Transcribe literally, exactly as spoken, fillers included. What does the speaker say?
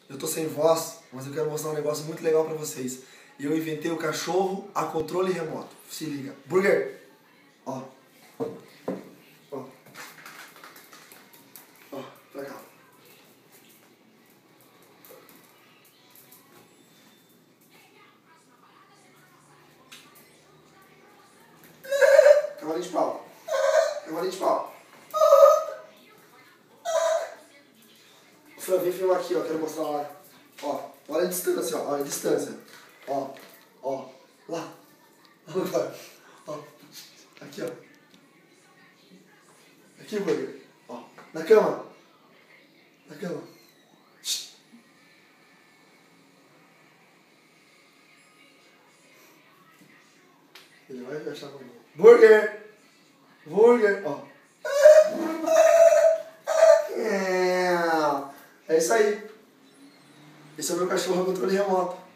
eu tô sem voz, mas eu quero mostrar um negócio muito legal pra vocês. Eu inventei o cachorro a controle remoto. Se liga. Burger! Ó. Ó. Ó, pra cá. Cavalinho de pau. Cavalinho de pau. Fran, vem filmar aqui, ó. Quero mostrar lá. Ó, olha a distância, ó. Olha a distância. Ó, ó. Lá. Ó, ó. Aqui, ó. Aqui, Burger. Ó. Na cama. Na cama. Ele vai fechar a mão. Burger! Burger! Ó. É isso aí. Esse é o meu cachorro a controle remoto.